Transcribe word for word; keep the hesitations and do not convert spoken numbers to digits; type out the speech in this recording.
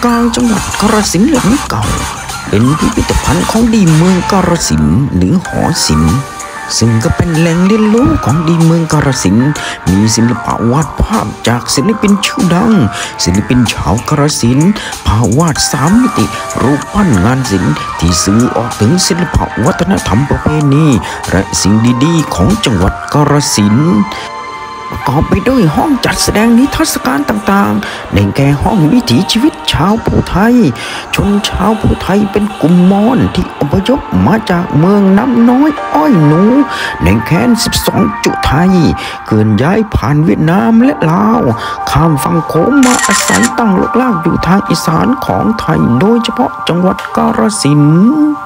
กลางจังหวัดกาฬสินธุ์หลังเก่าเป็นพิพิธภัณฑ์ของดีเมืองกาฬสินธุ์หรือหอศิลป์ซึ่งก็เป็นแหล่งเรียนรู้ของดีเมืองกาฬสินธุ์มีศิลปะวาดภาพจากศิลปินชื่อดังศิลปินชาวกาฬสินธุ์ภาพวาดสามมิติรูปปั้นงานศิลป์ที่สื่อออกถึงศิลปะวัฒนธรรมประเพณีและสิ่งดีๆของจังหวัดกาฬสินธุ์ประกอบไปด้วยห้องจัดแสดงนิทรรศการต่างๆได้แก่ห้องวิถีชีวิตชาวภูไทยชนชาวภูไทยเป็นกลุ่มมอญที่อพยพมาจากเมืองน้ำน้อยอ้อยหนูในแค้นสิบสองจุไทยเกินย้ายผ่านเวียดนามและลาวข้ามฝั่งโขงมาอาศัยตั้งรกรากอยู่ทางอีสานของไทยโดยเฉพาะจังหวัดกาฬสินธุ์